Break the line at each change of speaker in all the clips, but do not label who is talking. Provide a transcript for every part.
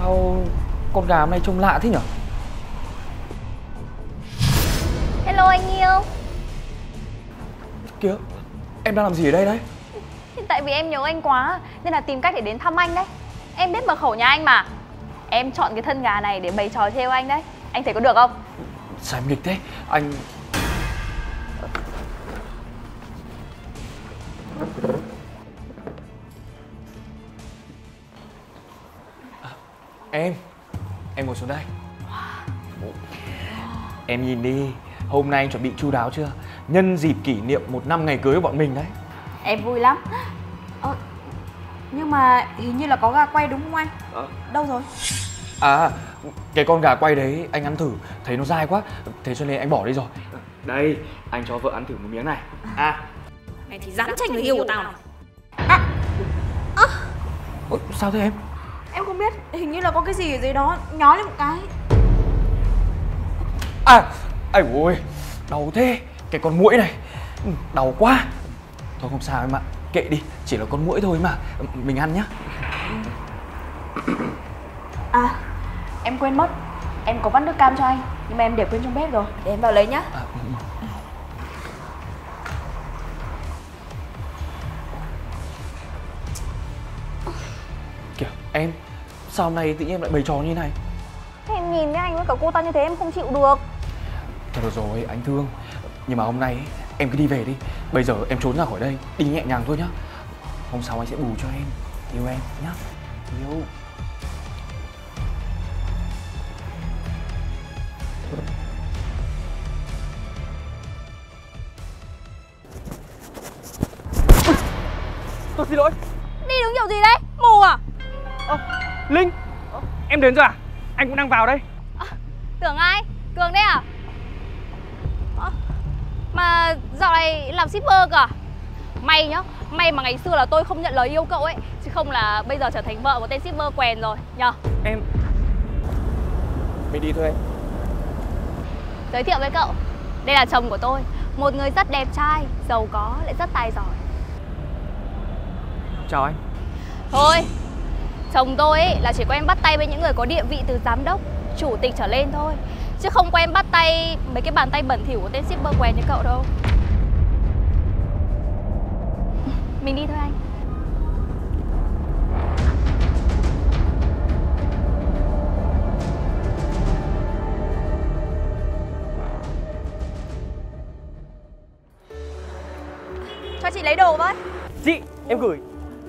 Sao con gà hôm nay trông lạ thế nhở?
Hello anh yêu.
Kìa, em đang làm gì ở đây đấy?
Tại vì em nhớ anh quá nên là tìm cách để đến thăm anh đấy. Em biết mật khẩu nhà anh mà. Em chọn cái thân gà này để bày trò trêu anh đấy. Anh thấy có được không?
Sao em nghịch thế? Anh... Em ngồi xuống đây. Em nhìn đi, hôm nay anh chuẩn bị chu đáo chưa? Nhân dịp kỷ niệm 1 năm ngày cưới của bọn mình đấy.
Em vui lắm. Nhưng mà hình như là có gà quay đúng không anh? Đâu rồi?
À, cái con gà quay đấy anh ăn thử, thấy nó dai quá, thế cho nên anh bỏ đi rồi. Đây, anh cho vợ ăn thử một miếng này.
Mày thì dám tranh người yêu của tao này.
Ôi, sao thế em?
Em không biết, hình như là có cái gì ở dưới đó nhói lên một cái.
Ây ôi, đau thế, cái con muỗi này, đau quá. Thôi không sao em ạ, kệ đi, chỉ là con muỗi thôi mà, mình ăn nhá.
Em quên mất, em có vắt nước cam cho anh, nhưng mà em để quên trong bếp rồi, để em vào lấy nhá.
Kìa, em, sao hôm nay tự nhiên em lại bày trò như này?
Em nhìn với anh với cả cô ta như thế em không chịu được.
Thôi được rồi, anh thương. Nhưng mà hôm nay em cứ đi về đi. Bây giờ em trốn ra khỏi đây, đi nhẹ nhàng thôi nhá. Hôm sau anh sẽ bù cho em. Yêu em nhá. Yêu. Tôi xin lỗi.
Đi đứng kiểu gì đấy, mù à?
Linh, em đến rồi à? Anh cũng đang vào đây.
Tưởng ai? Cường đấy à? Mà dạo này làm shipper cả. May nhá, may mà ngày xưa là tôi không nhận lời yêu cậu ấy, chứ không là bây giờ trở thành vợ của tên shipper quèn rồi nhờ.
Em... Mình đi thôi anh.
Giới thiệu với cậu, đây là chồng của tôi, một người rất đẹp trai, giàu có, lại rất tài giỏi.
Chào anh.
Thôi, chồng tôi ấy là chỉ quen bắt tay với những người có địa vị từ giám đốc, chủ tịch trở lên thôi, chứ không quen bắt tay mấy cái bàn tay bẩn thỉu của tên shipper quèn như cậu đâu. Mình đi thôi anh. Cho chị lấy đồ với.
Chị, em gửi.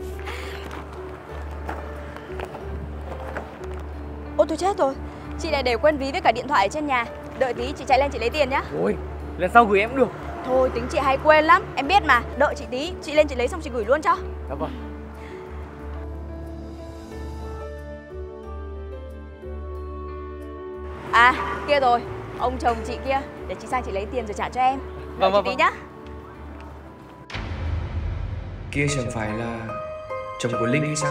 Ôi tôi chết rồi, chị lại để quên ví với cả điện thoại ở trên nhà. Đợi tí chị chạy lên chị lấy tiền nhá.
Ôi, lần sau gửi em cũng được.
Thôi tính chị hay quên lắm, em biết mà. Đợi chị tí, chị lên chị lấy xong chị gửi luôn cho.
Dạ vâng.
À, kia rồi, ông chồng chị kia. Để chị sang chị lấy tiền rồi trả cho em. Đợi chị tí nhá.
Kia chẳng phải là chồng của Linh hay sao?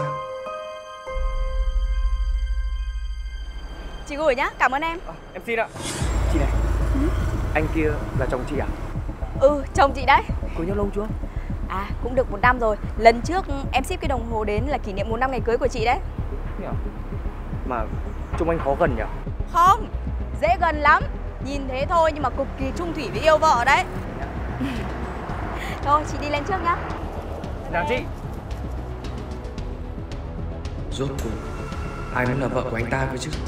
Chị gửi nhá, cảm ơn em.
Em xin ạ. Chị này, anh kia là chồng chị à?
Ừ, chồng chị đấy.
Cưới nhau lâu chưa?
À, cũng được 1 năm rồi. Lần trước em ship cái đồng hồ đến là kỷ niệm 1 năm ngày cưới của chị đấy.
Mà trông anh khó gần nhỉ?
Không, dễ gần lắm. Nhìn thế thôi nhưng mà cực kỳ chung thủy với yêu vợ đấy. Thôi, chị đi lên trước nhá.
Chào chị.
Rốt cuộc ai muốn là vợ của anh ta cơ chứ?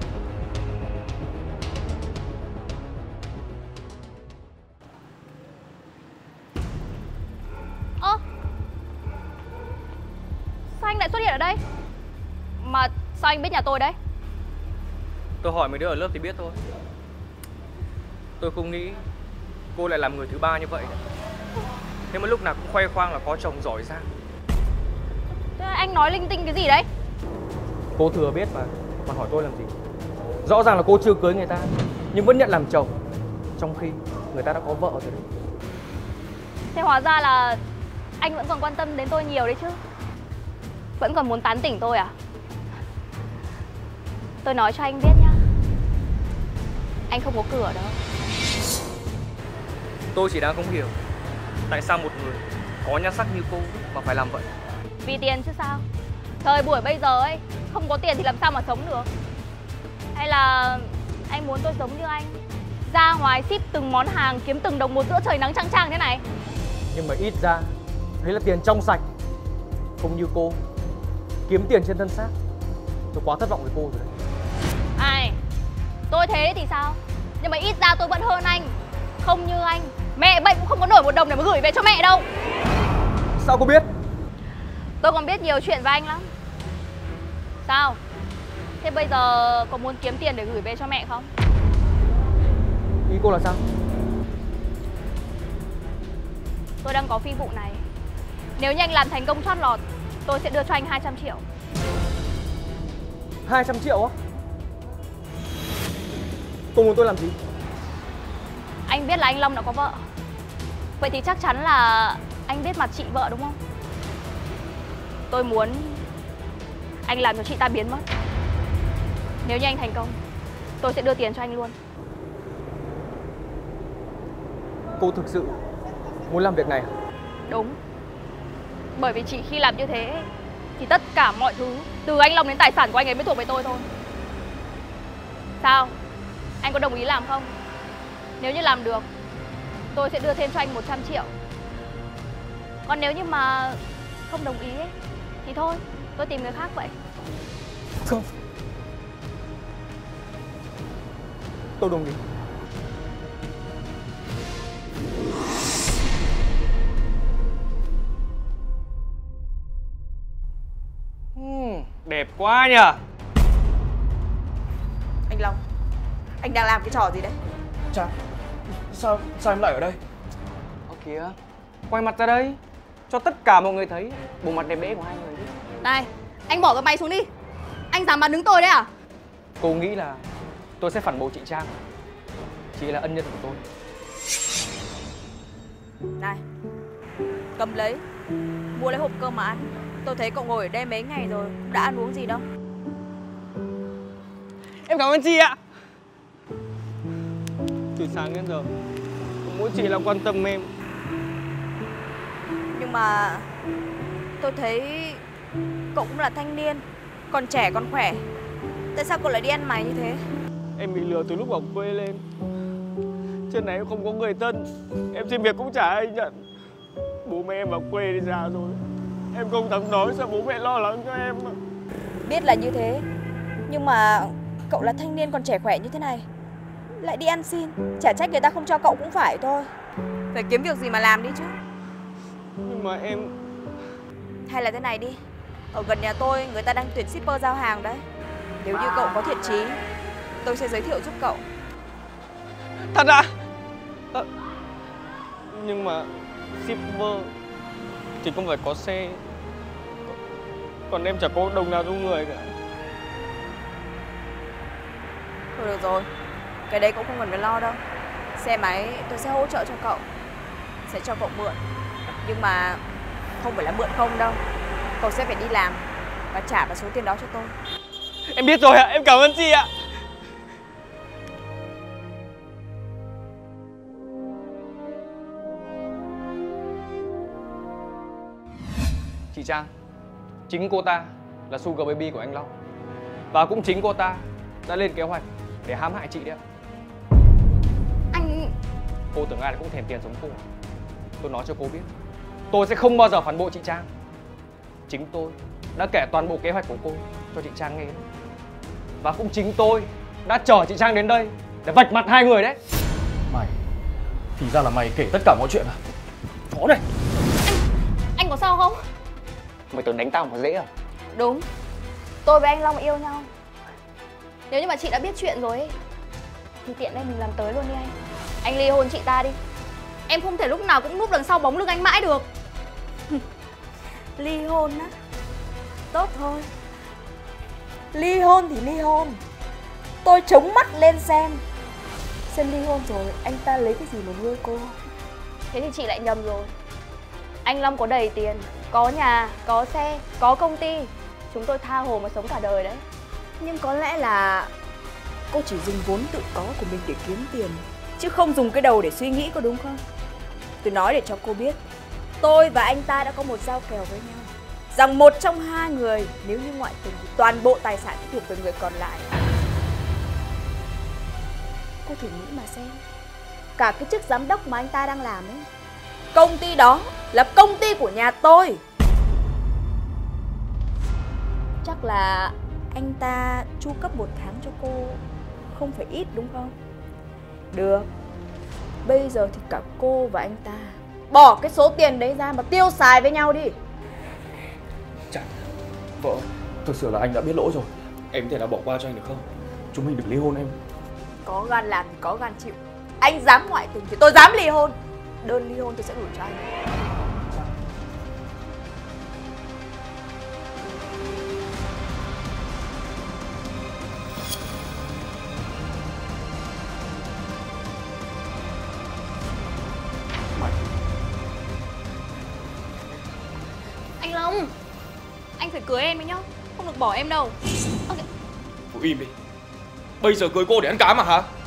Sao anh lại xuất hiện ở đây? Mà sao anh biết nhà tôi đấy?
Tôi hỏi mấy đứa ở lớp thì biết thôi. Tôi không nghĩ cô lại làm người thứ ba như vậy. Thế mà lúc nào cũng khoe khoang là có chồng giỏi giang.
Thế anh nói linh tinh cái gì đấy?
Cô thừa biết mà hỏi tôi làm gì? Rõ ràng là cô chưa cưới người ta nhưng vẫn nhận làm chồng, trong khi người ta đã có vợ rồi đấy.
Thế hóa ra là anh vẫn còn quan tâm đến tôi nhiều đấy chứ. Vẫn còn muốn tán tỉnh tôi à? Tôi nói cho anh biết nhá, anh không có cửa đâu.
Tôi chỉ đang không hiểu tại sao một người có nhan sắc như cô mà phải làm vậy.
Vì tiền chứ sao. Thời buổi bây giờ ấy, không có tiền thì làm sao mà sống được. Hay là anh muốn tôi giống như anh, ra ngoài ship từng món hàng, kiếm từng đồng một giữa trời nắng chang chang thế này?
Nhưng mà ít ra đấy là tiền trong sạch. Không như cô, kiếm tiền trên thân xác. Tôi quá thất vọng với cô rồi đấy.
Ai, tôi thế thì sao? Nhưng mà ít ra tôi vẫn hơn anh. Không như anh, mẹ bệnh cũng không có nổi một đồng để mà gửi về cho mẹ đâu.
Sao cô biết?
Tôi còn biết nhiều chuyện với anh lắm. Sao? Thế bây giờ có muốn kiếm tiền để gửi về cho mẹ không?
Ý cô là sao?
Tôi đang có phi vụ này. Nếu như anh làm thành công chót lọt, tôi sẽ đưa cho anh 200 triệu.
200 triệu á? Cô muốn tôi làm gì?
Anh biết là anh Long đã có vợ. Vậy thì chắc chắn là anh biết mặt chị vợ đúng không? Tôi muốn anh làm cho chị ta biến mất. Nếu như anh thành công, tôi sẽ đưa tiền cho anh luôn.
Cô thực sự muốn làm việc này à?
Đúng. Bởi vì chỉ khi làm như thế thì tất cả mọi thứ, từ anh Long đến tài sản của anh ấy mới thuộc về tôi thôi. Sao? Anh có đồng ý làm không? Nếu như làm được, tôi sẽ đưa thêm cho anh 100 triệu. Còn nếu như mà không đồng ý ấy, thì thôi, tôi tìm người khác vậy.
Không. Tôi đồng ý. Đẹp quá nhỉ.
Anh Long, anh đang làm cái trò gì đấy?
Trang, sao em lại ở đây?
Ô kìa, quay mặt ra đây, cho tất cả mọi người thấy bộ mặt đẹp đẽ của hai người đi.
Này, anh bỏ cái máy xuống đi. Anh dám bắn đứng tôi đấy à?
Cô nghĩ là tôi sẽ phản bội chị Trang. Chị là ân nhân của tôi.
Này, cầm lấy, mua lấy hộp cơm mà ăn. Tôi thấy cậu ngồi ở đây mấy ngày rồi, đã ăn uống gì đâu.
Em cảm ơn chị ạ. Từ sáng đến giờ, mỗi chị là quan tâm em.
Nhưng mà tôi thấy cậu cũng là thanh niên, còn trẻ còn khỏe. Tại sao cậu lại đi ăn mày như thế?
Em bị lừa từ lúc ở quê lên. Trên này em không có người thân, em xin việc cũng chả ai nhận. Bố mẹ em ở quê đi ra rồi, em không dám nói sao bố mẹ lo lắng cho em.
Biết là như thế, nhưng mà cậu là thanh niên còn trẻ khỏe như thế này, lại đi ăn xin, chả trách người ta không cho cậu cũng phải thôi. Phải kiếm việc gì mà làm đi chứ.
Nhưng mà em...
Hay là thế này đi, ở gần nhà tôi người ta đang tuyển shipper giao hàng đấy. Nếu như cậu có thiện chí, tôi sẽ giới thiệu giúp cậu.
Thật à? Nhưng mà shipper thì không phải có xe, còn em chả có đồng nào trong người cả.
Thôi được rồi, cái đấy cũng không cần phải lo đâu. Xe máy tôi sẽ hỗ trợ cho cậu, sẽ cho cậu mượn. Nhưng mà không phải là mượn không đâu, cậu sẽ phải đi làm và trả vào số tiền đó cho tôi.
Em biết rồi ạ, em cảm ơn chị ạ. Chị Trang, chính cô ta là Sugar Baby của anh Long. Và cũng chính cô ta đã lên kế hoạch để hãm hại chị đấy ạ.
Anh...
Cô tưởng ai cũng thèm tiền giống cô. Tôi nói cho cô biết, tôi sẽ không bao giờ phản bội chị Trang. Chính tôi đã kể toàn bộ kế hoạch của cô cho chị Trang nghe. Và cũng chính tôi đã chở chị Trang đến đây để vạch mặt hai người đấy.
Mày, thì ra là mày kể tất cả mọi chuyện à? Chó này.
Anh có sao không?
Mày tưởng đánh tao mà dễ à?
Đúng, tôi với anh Long yêu nhau. Nếu như mà chị đã biết chuyện rồi ấy, thì tiện đây mình làm tới luôn đi anh. Anh ly hôn chị ta đi. Em không thể lúc nào cũng núp đằng sau bóng lưng anh mãi được.
Ly hôn á? Tốt thôi, ly hôn thì ly hôn. Tôi chống mắt lên xem ly hôn rồi anh ta lấy cái gì mà nuôi cô.
Thế thì chị lại nhầm rồi. Anh Long có đầy tiền, có nhà, có xe, có công ty. Chúng tôi tha hồ mà sống cả đời đấy.
Nhưng có lẽ là cô chỉ dùng vốn tự có của mình để kiếm tiền, chứ không dùng cái đầu để suy nghĩ, có đúng không? Tôi nói để cho cô biết, tôi và anh ta đã có một giao kèo với nhau. rằng một trong hai người nếu như ngoại tình thì toàn bộ tài sản sẽ thuộc về người còn lại. Cô thử nghĩ mà xem, cả cái chức giám đốc mà anh ta đang làm ấy, công ty đó là công ty của nhà tôi. Chắc là anh ta chu cấp một tháng cho cô không phải ít đúng không? Được, bây giờ thì cả cô và anh ta bỏ cái số tiền đấy ra mà tiêu xài với nhau đi.
Chẳng, vợ, thực sự là anh đã biết lỗi rồi. Em có thể nào bỏ qua cho anh được không? Chúng mình đừng ly hôn em.
Có gan làm thì có gan chịu. Anh dám ngoại tình thì tôi dám ly hôn. Đơn ly hôn tôi sẽ gửi cho anh.
Anh Long, anh phải cưới em ấy nhá, không được bỏ em đâu.
Cô im đi. Bây giờ cưới cô để ăn cám à hả?